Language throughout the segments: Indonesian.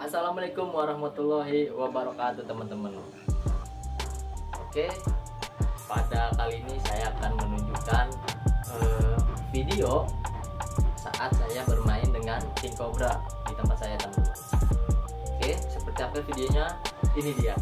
Assalamualaikum warahmatullahi wabarakatuh teman-teman. Oke, pada kali ini saya akan menunjukkan video saat saya bermain dengan King Cobra di tempat saya teman-teman. Oke, seperti apa videonya? Ini dia.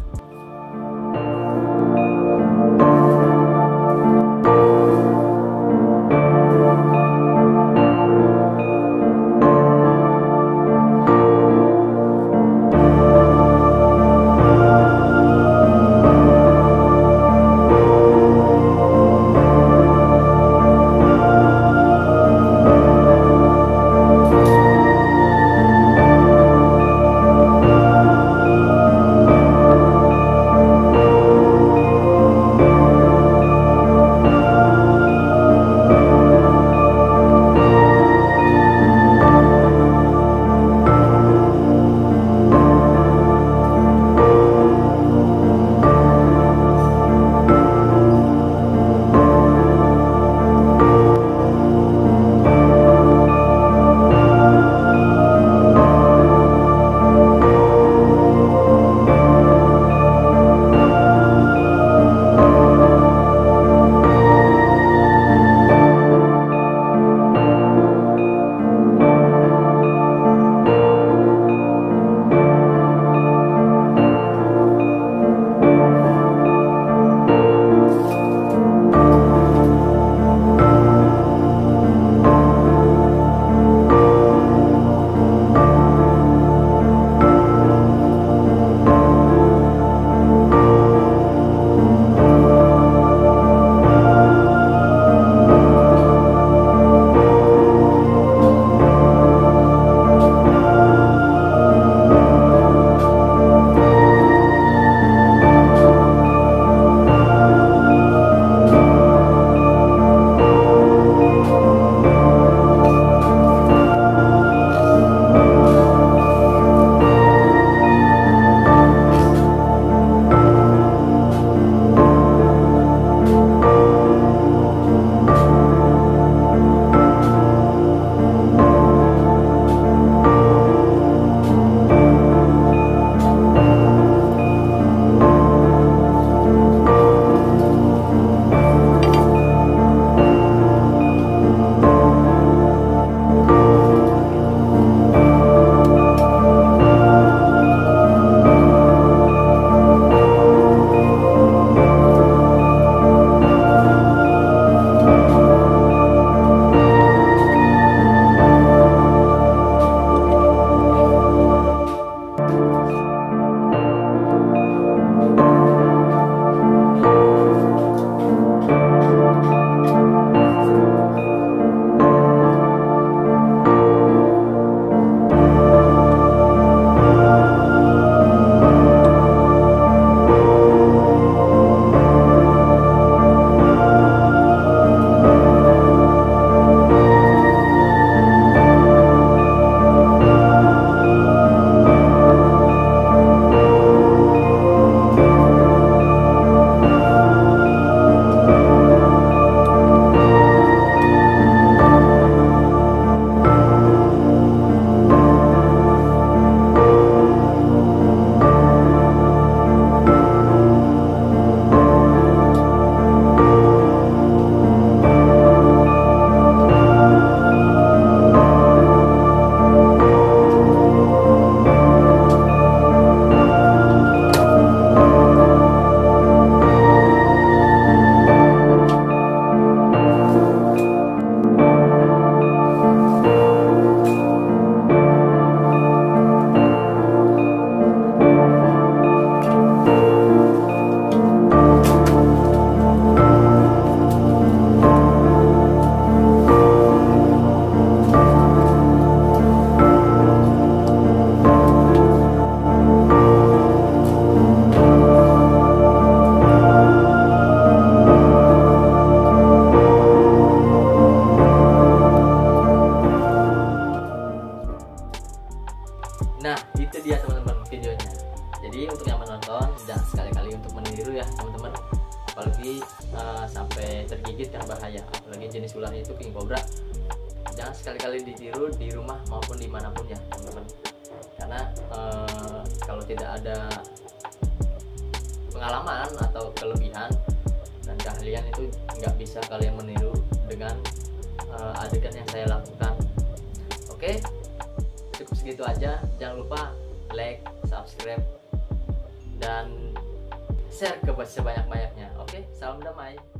Nah, itu dia teman-teman videonya. Jadi untuk yang menonton, jangan sekali-kali untuk meniru ya teman-teman. Apalagi sampai tergigit kan bahaya. Apalagi jenis ularnya itu King Cobra. Jangan sekali-kali ditiru di rumah maupun dimanapun ya teman-teman. karena kalau tidak ada pengalaman atau kelebihan dan keahlian itu nggak bisa kalian meniru dengan adegan yang saya lakukan. Oke, cukup segitu aja. Jangan lupa like, subscribe, dan share ke sebanyak-banyaknya. Oke, salam damai.